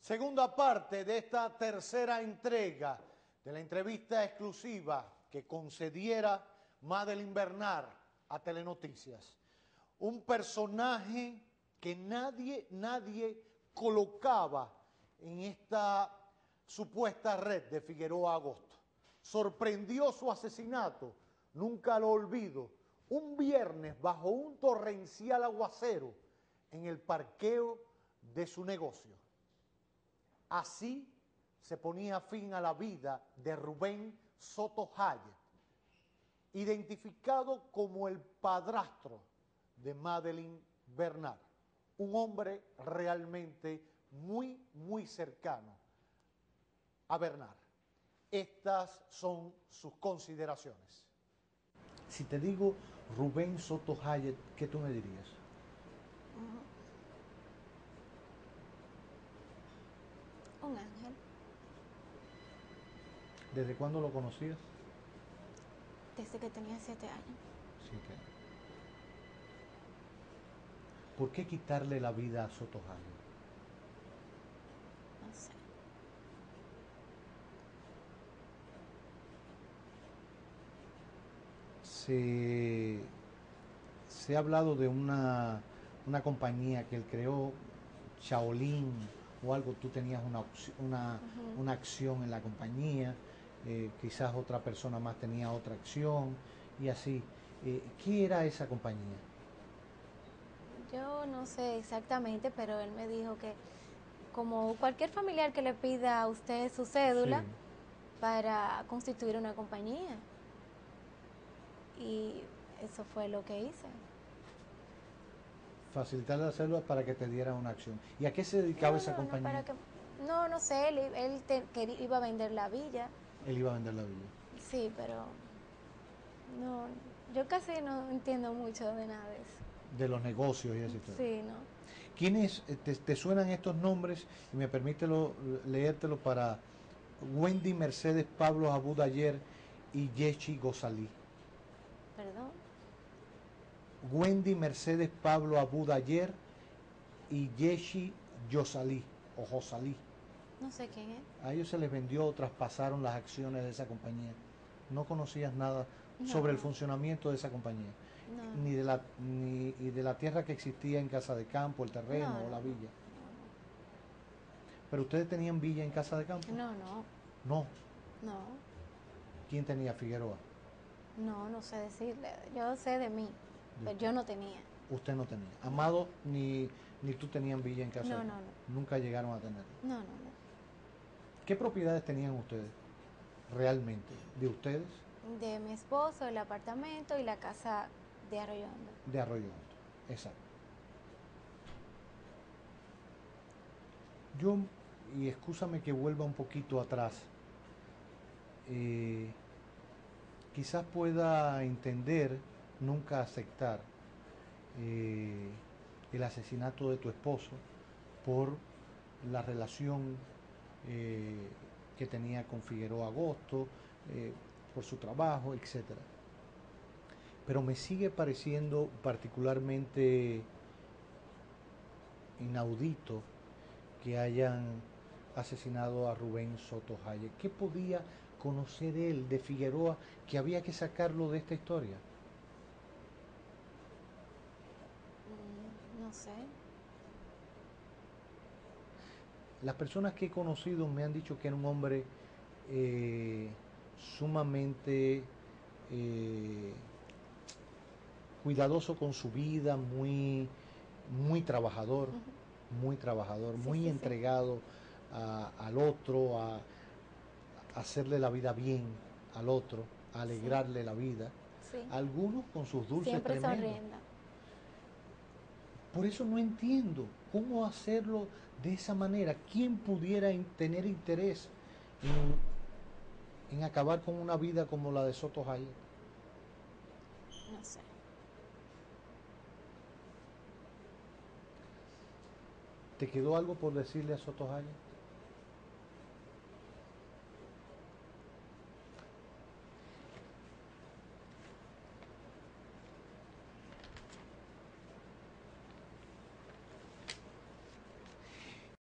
Segunda parte de esta tercera entrega de la entrevista exclusiva que concediera Madeline Bernard a Telenoticias. Un personaje que nadie colocaba en esta supuesta red de Figueroa Agosto. Sorprendió su asesinato, nunca lo olvido, un viernes bajo un torrencial aguacero en el parqueo de su negocio. Así se ponía fin a la vida de Rubén Soto Hayek, identificado como el padrastro de Madeline Bernard, un hombre realmente muy cercano a Bernard. Estas son sus consideraciones. Si te digo Rubén Soto Hayek, ¿qué tú me dirías? Un ángel. ¿Desde cuándo lo conocías? Desde que tenía 7 años. Sí, que. ¿Por qué quitarle la vida a Soto Hayek? No sé. Se ha hablado de una compañía que él creó, Shaolin o algo. Tú tenías una acción en la compañía, quizás otra persona más tenía otra acción y así. ¿Qué era esa compañía? Yo no sé exactamente, pero él me dijo que como cualquier familiar que le pida a usted su cédula Sí. para constituir una compañía. Y eso fue lo que hice. Facilitarle la célula para que te diera una acción. ¿Y a qué se dedicaba esa No, compañía? no sé, iba a vender la villa. Él iba a vender la villa. Sí, pero no, yo casi no entiendo mucho de nada de eso. De los negocios y esa historia. Sí, no. ¿Quiénes te suenan estos nombres? Y me permite leértelo para Wendy Mercedes Pablo Abu Dayer y Yeshi Gozalí. Perdón. Wendy Mercedes Pablo Abu Dayer y Yeshi Gozalí o Gozalí. No sé quién es. A ellos se les vendió o traspasaron las acciones de esa compañía. No conocías nada sobre el No, funcionamiento de esa compañía, no, ni de la tierra que existía en Casa de Campo, el terreno o la villa. ¿Pero ustedes tenían villa en Casa de Campo? no, no, No. no, ¿Quién tenía Figueroa? no sé decirle. Yo sé de mí, pero yo no tenía. Usted no tenía. Amado ni tú tenían villa en Casa de Campo. No. Nunca llegaron a tenerlo. No. ¿Qué propiedades tenían ustedes realmente? ¿De ustedes? De mi esposo, el apartamento y la casa de Arroyo Hondo. De Arroyo Hondo. Exacto. Yo, y excúsame que vuelva un poquito atrás, quizás pueda entender, nunca aceptar el asesinato de tu esposo por la relación que tenía con Figueroa Agosto, por su trabajo, etcétera. Pero me sigue pareciendo particularmente inaudito que hayan asesinado a Rubén Soto Hayek. ¿Qué podía conocer él de Figueroa que había que sacarlo de esta historia? No sé. Las personas que he conocido me han dicho que era un hombre sumamente cuidadoso con su vida, muy trabajador, muy Sí. entregado al otro, a hacerle la vida bien al otro, a Sí. alegrarle la vida. Sí. Algunos con sus dulces Siempre tremendos. sonriendo. Por eso no entiendo cómo hacerlo de esa manera. ¿Quién pudiera tener interés en acabar con una vida como la de Soto Hayek? No sé. ¿Te quedó algo por decirle a Soto Hayek?